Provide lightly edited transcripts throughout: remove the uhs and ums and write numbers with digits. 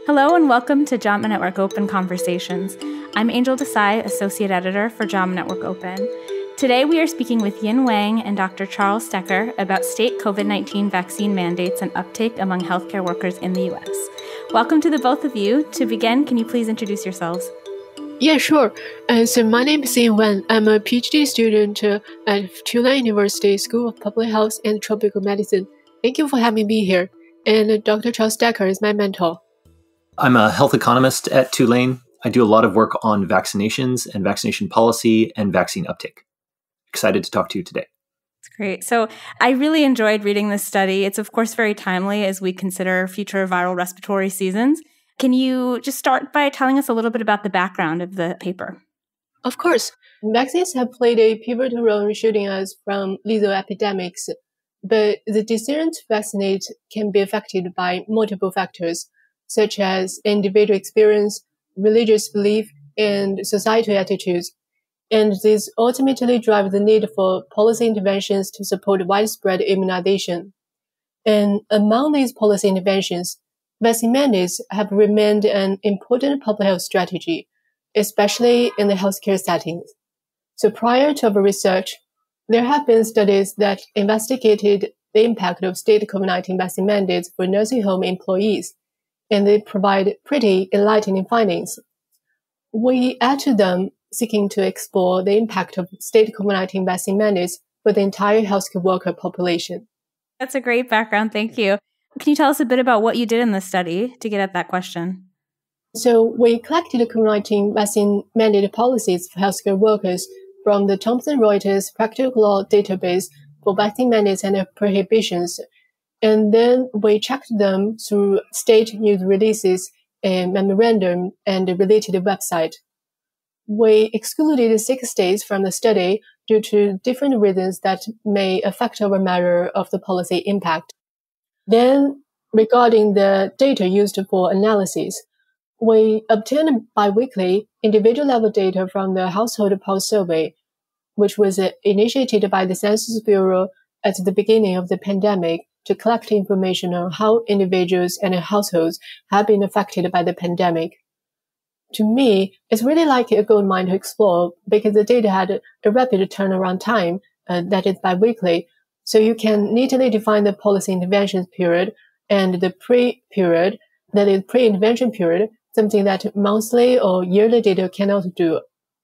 Hello and welcome to JAMA Network Open Conversations. I'm Angel Desai, Associate Editor for JAMA Network Open. Today we are speaking with Wang and Dr. Charles Stoecker about state COVID-19 vaccine mandates and uptake among healthcare workers in the U.S. Welcome to the both of you. To begin, can you please introduce yourselves? Yeah, sure. So my name is Wang. I'm a PhD student at Tulane University School of Public Health and Tropical Medicine. Thank you for having me here. And Dr. Charles Stoecker is my mentor. I'm a health economist at Tulane. I do a lot of work on vaccinations and vaccination policy and vaccine uptake. Excited to talk to you today. That's great. So I really enjoyed reading this study. It's, of course, very timely as we consider future viral respiratory seasons. Can you just start by telling us a little bit about the background of the paper? Of course. Vaccines have played a pivotal role in shielding us from lethal epidemics, but the decision to vaccinate can be affected by multiple factors, such as individual experience, religious belief, and societal attitudes. And these ultimately drive the need for policy interventions to support widespread immunization. And among these policy interventions, vaccine mandates have remained an important public health strategy, especially in the healthcare settings. So prior to our research, there have been studies that investigated the impact of state COVID-19 vaccine mandates for nursing home employees, and they provide pretty enlightening findings. We add to them seeking to explore the impact of state COVID-19 vaccine mandates for the entire healthcare worker population. That's a great background. Thank you. Can you tell us a bit about what you did in this study to get at that question? So we collected COVID-19 vaccine mandate policies for healthcare workers from the Thomson Reuters Practical Law database for vaccine mandates and prohibitions. And then we checked them through state news releases, a memorandum, and a related website. We excluded 6 states from the study due to different reasons that may affect our measure of the policy impact. Then, regarding the data used for analysis, we obtained biweekly individual-level data from the Household Pulse Survey, which was initiated by the Census Bureau at the beginning of the pandemic to collect information on how individuals and households have been affected by the pandemic. To me, it's really like a gold mine to explore because the data had a rapid turnaround time, that is biweekly, so you can neatly define the policy interventions period and the pre-period, that is pre-intervention period, something that monthly or yearly data cannot do.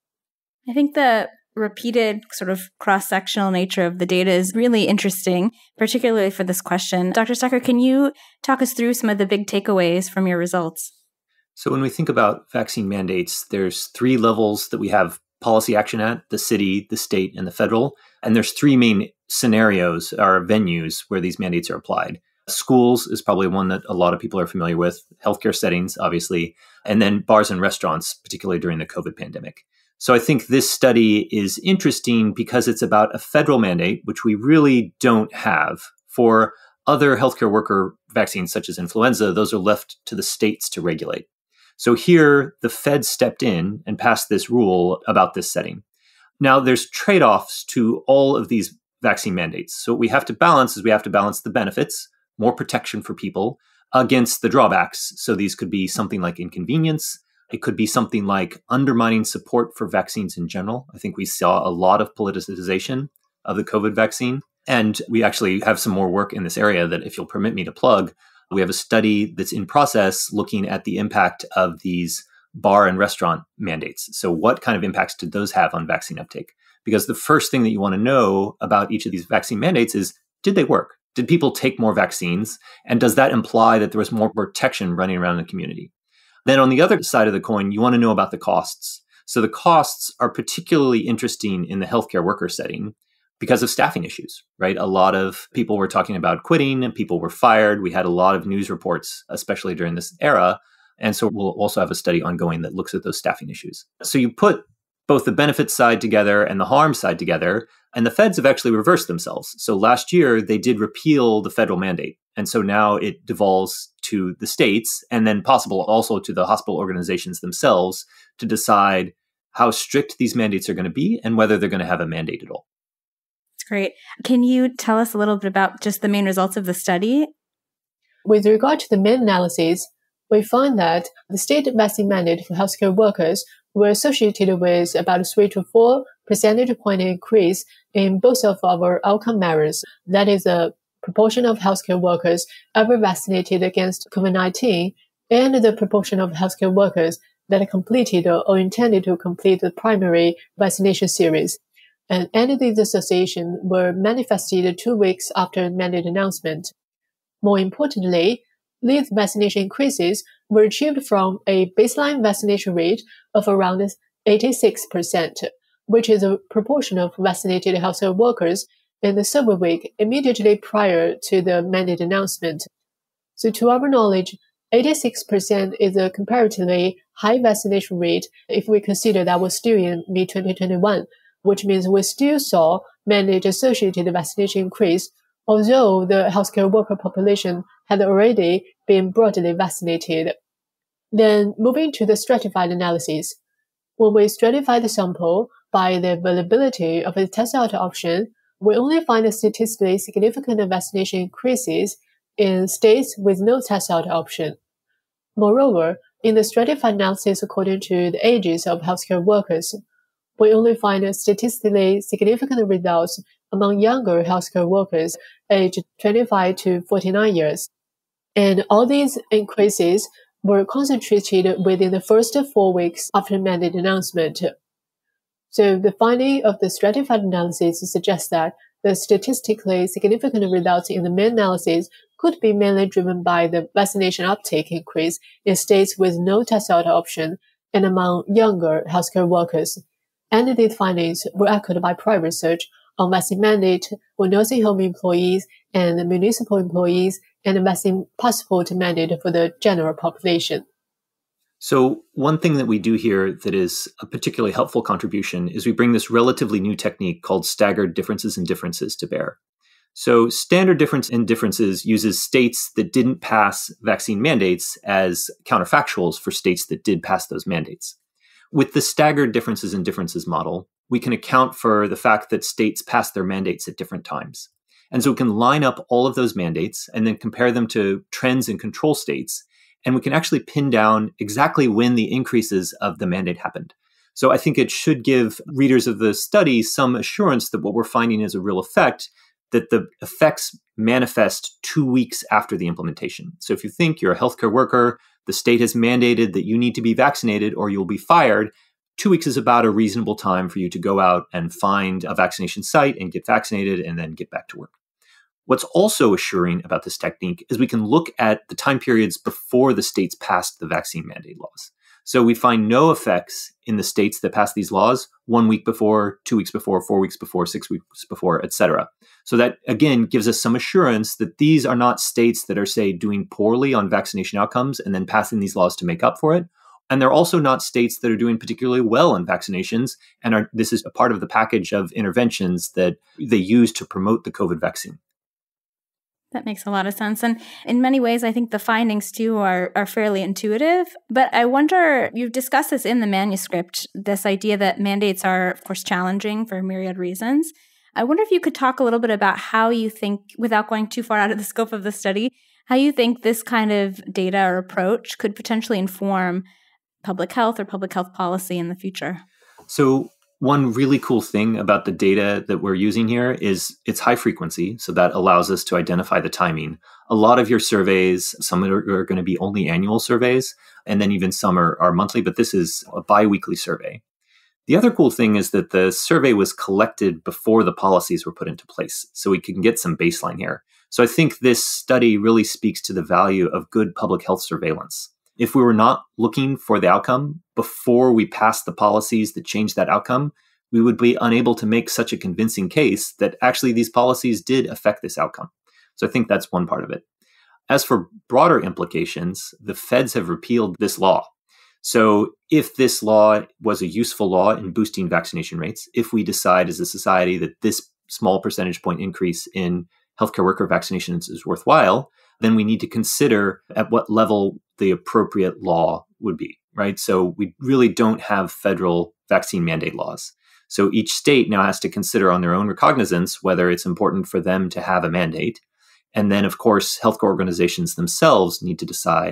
I think the repeated sort of cross-sectional nature of the data is really interesting, particularly for this question. Dr. Stoecker, can you talk us through some of the big takeaways from your results? So when we think about vaccine mandates, there's 3 levels that we have policy action at: the city, the state, and the federal. And there's 3 main scenarios or venues where these mandates are applied. Schools is probably one that a lot of people are familiar with, healthcare settings, obviously, and then bars and restaurants, particularly during the COVID pandemic. So I think this study is interesting because it's about a federal mandate, which we really don't have. For other healthcare worker vaccines, such as influenza, those are left to the states to regulate. So here, the Fed stepped in and passed this rule about this setting. Now, there's trade-offs to all of these vaccine mandates. So what we have to balance is we have to balance the benefits, more protection for people, against the drawbacks. So these could be something like inconvenience. It could be something like undermining support for vaccines in general. I think we saw a lot of politicization of the COVID vaccine. And we actually have some more work in this area that, if you'll permit me to plug, we have a study that's in process looking at the impact of these bar and restaurant mandates. So what kind of impacts did those have on vaccine uptake? Because the first thing that you want to know about each of these vaccine mandates is, did they work? Did people take more vaccines? And does that imply that there was more protection running around in the community? Then on the other side of the coin, you want to know about the costs. So the costs are particularly interesting in the healthcare worker setting because of staffing issues, right? A lot of people were talking about quitting and people were fired. We had a lot of news reports, especially during this era. And so we'll also have a study ongoing that looks at those staffing issues. So you put both the benefits side together and the harm side together, and the feds have actually reversed themselves. So last year, they did repeal the federal mandate. And so now it devolves to the states and then possible also to the hospital organizations themselves to decide how strict these mandates are going to be and whether they're going to have a mandate at all. That's great. Can you tell us a little bit about just the main results of the study? With regard to the main analysis, we find that the state vaccine mandate for healthcare workers were associated with about 3 to 4 percentage point increase in both of our outcome measures. That is the proportion of healthcare workers ever vaccinated against COVID-19 and the proportion of healthcare workers that completed or intended to complete the primary vaccination series. And these associations were manifested 2 weeks after mandate announcement. More importantly, these vaccination increases were achieved from a baseline vaccination rate of around 86%, which is a proportion of vaccinated healthcare workers in the survey week immediately prior to the mandate announcement. So to our knowledge, 86% is a comparatively high vaccination rate if we consider that we're still in mid-2021, which means we still saw mandate-associated vaccination increase, although the healthcare worker population had already been broadly vaccinated. Then moving to the stratified analysis. When we stratify the sample by the availability of a test out option, we only find a statistically significant vaccination increases in states with no test out option. Moreover, in the stratified analysis according to the ages of healthcare workers, we only find statistically significant results among younger healthcare workers aged 25 to 49 years. And all these increases were concentrated within the first 4 weeks after mandate announcement. So the finding of the stratified analysis suggests that the statistically significant results in the main analysis could be mainly driven by the vaccination uptake increase in states with no test out option and among younger healthcare workers. And these findings were echoed by prior research on vaccine mandate for nursing home employees and municipal employees and vaccine passport mandate for the general population. So one thing that we do here that is a particularly helpful contribution is we bring this relatively new technique called staggered differences and differences to bear. So standard difference in differences uses states that didn't pass vaccine mandates as counterfactuals for states that did pass those mandates. With the staggered differences in differences model, we can account for the fact that states pass their mandates at different times. And so we can line up all of those mandates and then compare them to trends in control states. And we can actually pin down exactly when the increases of the mandate happened. So I think it should give readers of the study some assurance that what we're finding is a real effect, that the effects manifest 2 weeks after the implementation. So if you think you're a healthcare worker, the state has mandated that you need to be vaccinated or you'll be fired, 2 weeks is about a reasonable time for you to go out and find a vaccination site and get vaccinated and then get back to work. What's also assuring about this technique is we can look at the time periods before the states passed the vaccine mandate laws. So we find no effects in the states that passed these laws 1 week before, 2 weeks before, 4 weeks before, 6 weeks before, et cetera. So that, again, gives us some assurance that these are not states that are, say, doing poorly on vaccination outcomes and then passing these laws to make up for it. And they're also not states that are doing particularly well on vaccinations. And this is a part of the package of interventions that they use to promote the COVID vaccine. That makes a lot of sense. And in many ways, I think the findings, too, are fairly intuitive. But I wonder, you've discussed this in the manuscript, this idea that mandates are, of course, challenging for myriad reasons. I wonder if you could talk a little bit about how you think, without going too far out of the scope of the study, how you think this kind of data or approach could potentially inform public health or public health policy in the future. So one really cool thing about the data that we're using here is it's high frequency. So that allows us to identify the timing. A lot of your surveys, some are going to be only annual surveys, and then even some are monthly, but this is a bi-weekly survey. The other cool thing is that the survey was collected before the policies were put into place. So we can get some baseline here. So I think this study really speaks to the value of good public health surveillance. If we were not looking for the outcome before we passed the policies that changed that outcome, we would be unable to make such a convincing case that actually these policies did affect this outcome. So I think that's one part of it. As for broader implications, the feds have repealed this law. So if this law was a useful law in boosting vaccination rates, if we decide as a society that this small percentage point increase in healthcare worker vaccinations is worthwhile, then we need to consider at what level the appropriate law would be, right? So we really don't have federal vaccine mandate laws. So each state now has to consider on their own recognizance whether it's important for them to have a mandate. And then, of course, healthcare organizations themselves need to decide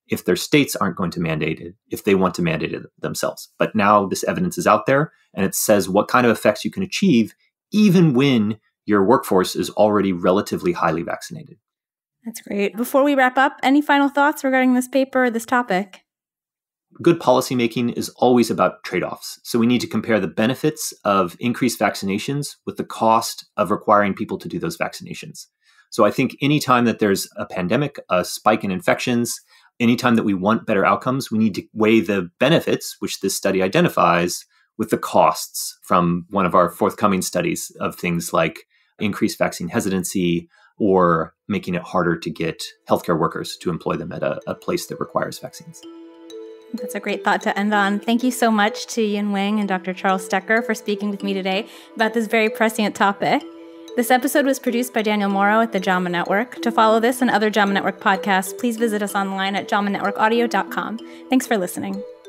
if their states aren't going to mandate it, if they want to mandate it themselves. But now this evidence is out there, and it says what kind of effects you can achieve even when your workforce is already relatively highly vaccinated. That's great. Before we wrap up, any final thoughts regarding this paper or this topic? Good policymaking is always about trade-offs. So we need to compare the benefits of increased vaccinations with the cost of requiring people to do those vaccinations. So I think anytime that there's a pandemic, a spike in infections, anytime that we want better outcomes, we need to weigh the benefits, which this study identifies, with the costs from one of our forthcoming studies of things like increased vaccine hesitancy or making it harder to get healthcare workers to employ them at a place that requires vaccines. That's a great thought to end on. Thank you so much to Yin Wang and Dr. Charles Stoecker for speaking with me today about this very prescient topic. This episode was produced by Daniel Morrow at the JAMA Network. To follow this and other JAMA Network podcasts, please visit us online at jamanetworkaudio.com. Thanks for listening.